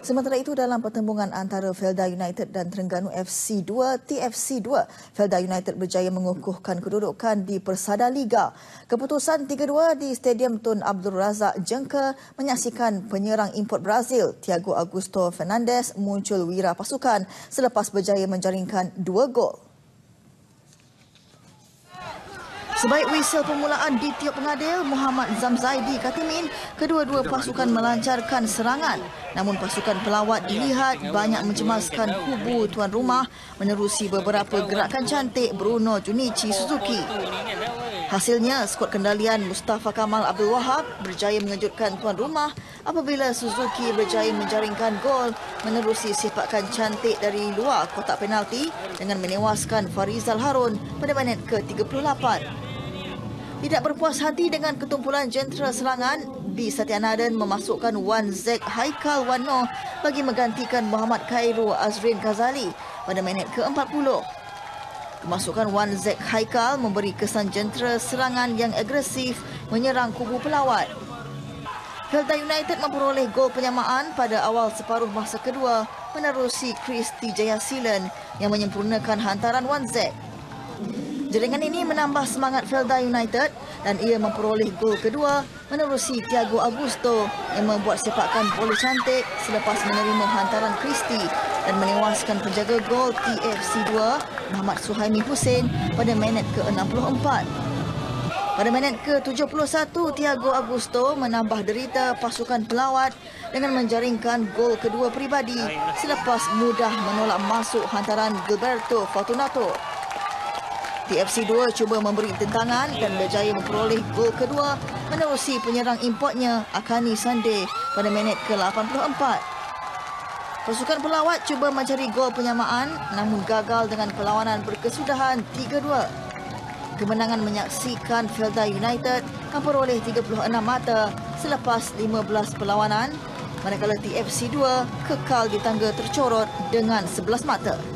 Sementara itu, dalam pertembungan antara Felda United dan Terengganu FC 2 TFC 2, Felda United berjaya mengukuhkan kedudukan di Persada Liga. Keputusan 3-2 di Stadium Tun Abdul Razak Jengka menyaksikan penyerang import Brazil Thiago Augusto Fernandes muncul wira pasukan selepas berjaya menjaringkan 2 gol. Sebaik wisel permulaan ditiup pengadil Muhammad Zamzaidi Katimin, kedua-dua pasukan melancarkan serangan. Namun pasukan pelawat dilihat banyak mencemaskan kubu tuan rumah menerusi beberapa gerakan cantik Bruno Junichi Suzuki. Hasilnya, skuad kendalian Mustafa Kamal Abdul Wahab berjaya mengejutkan tuan rumah apabila Suzuki berjaya menjaringkan gol menerusi sepakan cantik dari luar kotak penalti dengan menewaskan Farizal Harun pada minit ke-38. Tidak berpuas hati dengan ketumpulan jentera serangan, B. Satyanaden memasukkan Wan Zek Haikal Wano bagi menggantikan Muhammad Khairu Azrin Ghazali pada minit ke-40. Kemasukan Wan Zek Haikal memberi kesan jentera serangan yang agresif menyerang kubu pelawat. Felda United memperoleh gol penyamaan pada awal separuh masa kedua menerusi Kristi Jayasilan yang menyempurnakan hantaran Wan Zek. Jaringan ini menambah semangat Felda United dan ia memperoleh gol kedua menerusi Thiago Augusto yang membuat sepakan bola cantik selepas menerima hantaran Kristi dan menewaskan penjaga gol TFC 2 Muhammad Suhaimi Hussein pada minit ke-64. Pada minit ke-71, Thiago Augusto menambah derita pasukan pelawat dengan menjaringkan gol kedua peribadi selepas mudah menolak masuk hantaran Gilberto Fortunato. TFC 2 cuba memberi tentangan dan berjaya memperoleh gol kedua menerusi penyerang importnya Akani Sande pada minit ke-84. Pasukan pelawat cuba mencari gol penyamaan namun gagal dengan perlawanan berkesudahan 3-2. Kemenangan menyaksikan Felda United memperoleh 36 mata selepas 15 perlawanan, manakala TFC 2 kekal di tangga tercorot dengan 11 mata.